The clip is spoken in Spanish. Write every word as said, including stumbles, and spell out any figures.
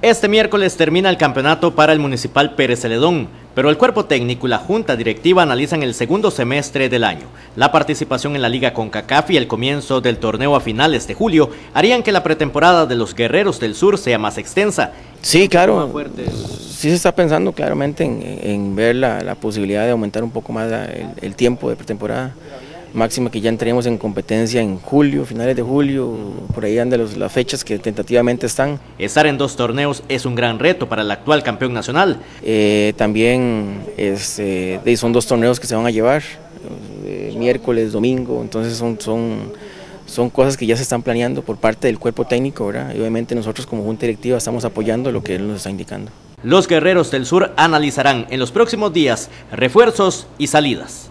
Este miércoles termina el campeonato para el Municipal Pérez Celedón, pero el cuerpo técnico y la junta directiva analizan el segundo semestre del año. La participación en la Liga CONCACAF y el comienzo del torneo a finales de julio harían que la pretemporada de los Guerreros del Sur sea más extensa. Sí, claro, sí se está pensando claramente en, en ver la, la posibilidad de aumentar un poco más la, el, el tiempo de pretemporada. Máxima que ya entremos en competencia en julio, finales de julio, por ahí andan los, las fechas que tentativamente están. Estar en dos torneos es un gran reto para el actual campeón nacional. Eh, también es, eh, son dos torneos que se van a llevar, eh, miércoles, domingo, entonces son, son, son cosas que ya se están planeando por parte del cuerpo técnico, ¿verdad? Y obviamente nosotros como junta directiva estamos apoyando lo que él nos está indicando. Los Guerreros del Sur analizarán en los próximos días refuerzos y salidas.